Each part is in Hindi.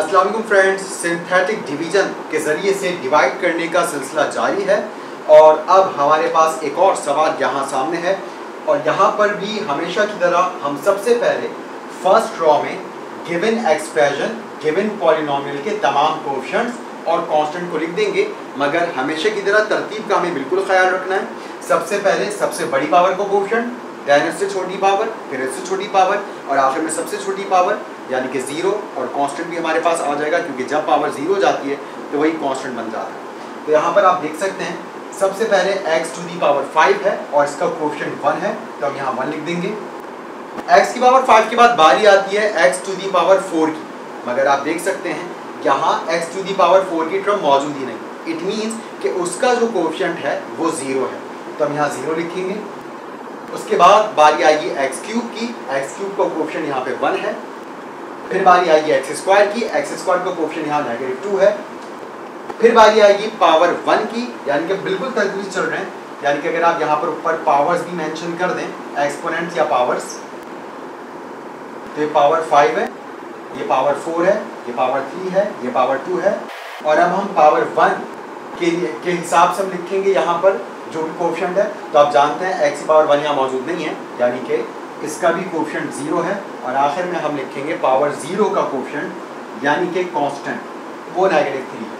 अस्सलाम वालेकुम फ्रेंड्स, सिंथेटिक डिवीजन के ज़रिए से डिवाइड करने का सिलसिला जारी है और अब हमारे पास एक और सवाल यहाँ सामने है और यहाँ पर भी हमेशा की तरह हम सबसे पहले फर्स्ट रॉ में गिवन एक्सप्रेशन, गिवन पॉलिनोमियल के तमाम कोएफिशिएंट्स और कांस्टेंट को लिख देंगे, मगर हमेशा की तरह तरतीब का हमें बिल्कुल ख्याल रखना है। सबसे पहले सबसे बड़ी पावर को कोएफिशिएंट, देन इससे छोटी पावर, फिर इससे छोटी पावर और आखिर में सबसे छोटी पावर यानी कि ज़ीरो, और कांस्टेंट भी हमारे पास आ जाएगा क्योंकि जब पावर ज़ीरो जाती है तो वही कांस्टेंट बन जाता है। तो यहाँ पर आप देख सकते हैं सबसे पहले x टू दी पावर 5 है और इसका कोएफिशिएंट 1 है, तो हम यहाँ 1 लिख देंगे। x की पावर 5 के बाद बारी आती है x टू दी पावर 4 की, मगर आप देख सकते हैं यहाँ x टू दी पावर 4 की टर्म मौजूद ही नहीं। इट मीन्स कि उसका जो कोएफिशिएंट है वो 0 है, तो हम यहाँ 0 लिखेंगे। उसके बाद बारी आएगी x क्यूब की, x क्यूब का कोएफिशिएंट यहाँ पे 1 है। फिर बारी आएगी x स्क्वायर की, x स्क्वायर का कोएफिशिएंट यहाँ -2 है। फिर बारी आएगी पावर 1 की, यानी कि बिल्कुल तरतीब चल रहे हैं, यानी कि अगर आप यहाँ पर ऊपर पावर्स भी मेंशन कर दें, एक्सपोनेंट्स या पावर्स, तो ये पावर 5 है, ये पावर 4 है, ये पावर 3 है, ये पावर 2 है। और अब हम पावर 1 के हिसाब से हम लिखेंगे यहाँ पर जो भी कोएफिशिएंट है, तो आप जानते हैं x की पावर 1 यहाँ मौजूद नहीं है, यानी कि इसका भी कोएफिशिएंट 0 है। और आखिर में हम लिखेंगे पावर 0 का कोएफिशिएंट यानी कि कांस्टेंट, वो -3 है।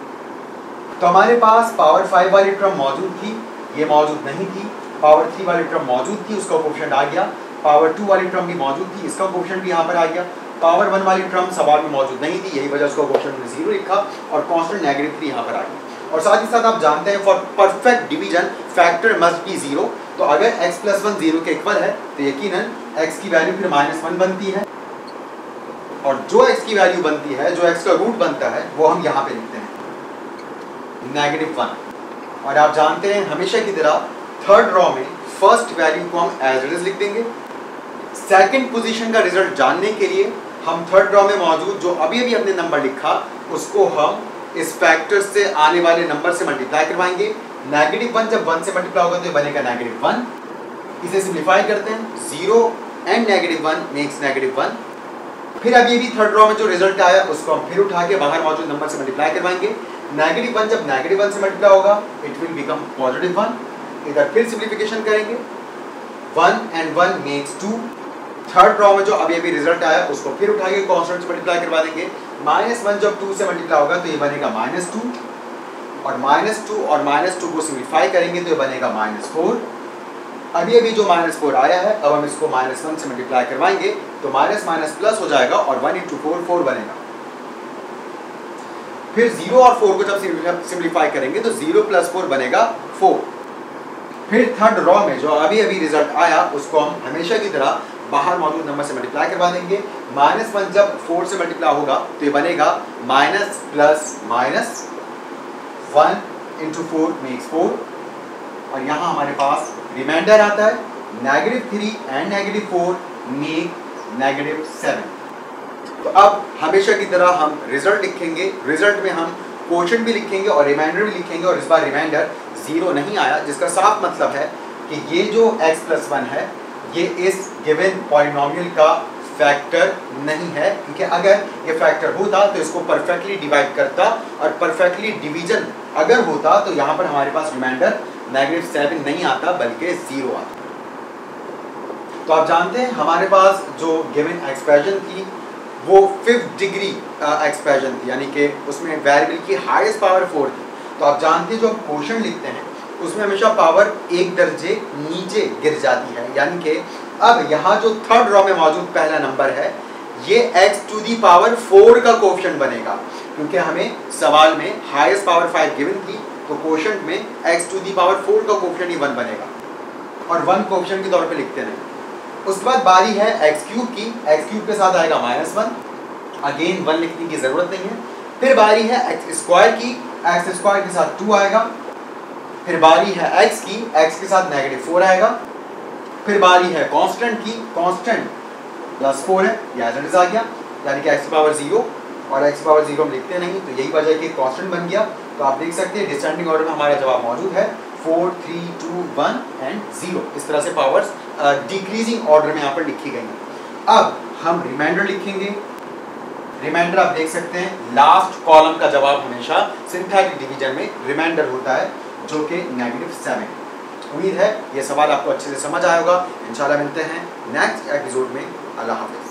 तो हमारे पास पावर 5 वाली टर्म मौजूद थी, ये मौजूद नहीं थी। पावर 3 वाली टर्म मौजूद थी, उसका कोएफिशिएंट आ गया। पावर 2 वाली टर्म भी मौजूद थी, इसका कोएफिशिएंट भी यहाँ पर आ गया। पावर 1 वाली टर्म सवाल में मौजूद नहीं थी, यही वजह उसका कोएफिशिएंट में 0 लिखा और कांस्टेंट -3 यहाँ पर आ गया। और साथ ही साथ आप जानते हैं for perfect division factor must be 0, तो अगर x + 1 0 के इक्वल है तो यकीनन x की वैल्यू फिर -1 बनती है, और जो x की वैल्यू बनती है, जो x का रूट बनता है, वो हम यहाँ पे लिखते हैं -1। और आप जानते हैं हमेशा की तरह थर्ड रॉ में फर्स्ट वैल्यू को हम एज इट इज लिख देंगे। सेकंड पोजीशन का रिजल्ट जानने के लिए हम थर्ड रॉ में मौजूद जो अभी अभी हमने नंबर लिखा उसको हम इस फैक्टर से आने वाले नंबर से मल्टीप्लाई करवाएंगे। -1 जब 1 से मल्टीप्लाई होगा तो ये बनेगा -1। इसे सिंप्लीफाई करते हैं, 0 एंड -1 मेक्स -1। फिर अभी भी थर्ड रॉ में जो रिजल्ट आया उसको हम फिर उठा के बाहर मौजूद नंबर से मल्टीप्लाई करवाएंगे। -1 जब -1 से मल्टीप्लाई होगा इट विल बिकम +1। इधर फिर सिंप्लीफिकेशन करेंगे, 1 एंड 1 मेक्स 2। थर्ड रॉ में जो अभी अभी रिजल्ट आया उसको फिर उठा के कांस्टेंट से मल्टीप्लाई करवा देंगे। -1 जब 2 से मल्टीप्लाई होगा तो ये बनेगा -2, और -2 और -2 को सिंप्लीफाई करेंगे तो ये बनेगा -4। अभी अभी जो -4 आया है, अब हम इसको -1 से मल्टीप्लाई करवाएंगे तो माइनस माइनस प्लस हो जाएगा और 1 × 4 4 बनेगा। फिर 0 और 4 को जब सिंप्लीफाई करेंगे तो 0 + 4 बनेगा 4। फिर थर्ड रॉ में जो अभी अभी रिजल्ट आया उसको हम हमेशा की तरह बाहर मौजूद नंबर से मल्टीप्लाई करवा देंगे। -1 जब 4 से मल्टीप्लाई होगा तो ये बनेगा माइनस प्लस माइनस, 1 × 4 मेक्स 4। और यहाँ हमारे पास रिमाइंडर आता है -3 एंड -4 मेक -7। तो अब हमेशा की तरह हम रिजल्ट लिखेंगे, रिजल्ट में हम क्वोशंट भी लिखेंगे और रिमाइंडर भी लिखेंगे, और इस बार रिमाइंडर 0 नहीं आया, जिसका साफ मतलब है कि ये जो x + 1 है ये इस गिवन पॉलिनोमियल का फैक्टर नहीं है, क्योंकि अगर ये फैक्टर होता तो इसको परफेक्टली डिवाइड करता, और परफेक्टली डिवीजन अगर होता तो यहाँ पर हमारे पास रिमाइंडर -7 नहीं आता बल्कि 0 आता। तो आप जानते हैं हमारे पास जो गिवन एक्सप्रेशन थी वो 5th डिग्री एक्सप्रेशन थी, यानी कि उसमें वेरिएबल की हाईएस्ट पावर 4 थी। तो आप जानते हैं जो क्वोशंट लिखते हैं उसमें हमेशा पावर एक दर्जे नीचे गिर जाती है, यानी कि अब यहाँ जो थर्ड रॉ में मौजूद पहला नंबर है ये x टू दी पावर 4 का कोएफिशिएंट बनेगा, क्योंकि हमें सवाल में हाईएस्ट पावर 5 गिवन थी, तो कोएफिशिएंट में x टू दी पावर 4 का कोएफिशिएंट ही 1 बनेगा, और 1 कोएफिशिएंट के तौर पे लिखते हैं। उसके बाद बारी है x क्यूब की, x क्यूब के साथ आएगा -1, अगेन 1 लिखने की ज़रूरत नहीं है। फिर बारी है x स्क्वायर की, x स्क्वायर के साथ 2 आएगा। फिर बारी है x की, x के साथ -4 आएगा। फिर बारी है कांस्टेंट की, कांस्टेंट +4 है, ये एज इट इज आ गया, यानी कि x की पावर 0, और x की पावर 0 हम लिखते नहीं, तो यही वजह है कि कांस्टेंट बन गया। तो आप देख सकते हैं डिसेंडिंग ऑर्डर में हमारा जवाब मौजूद है 4 3 2 1 एंड 0। इस तरह से पावर्स डिक्रीजिंग ऑर्डर में यहाँ पर लिखी गई हैं। अब हम रिमाइंडर लिखेंगे, रिमाइंडर आप देख सकते हैं, लास्ट कॉलम का जवाब हमेशा सिंथेटिक डिवीजन में रिमाइंडर होता है, जो कि -7। उम्मीद है ये सवाल आपको अच्छे से समझ आया होगा। इंशाल्लाह मिलते हैं नेक्स्ट एपिसोड में। अल्लाह हाफिज़।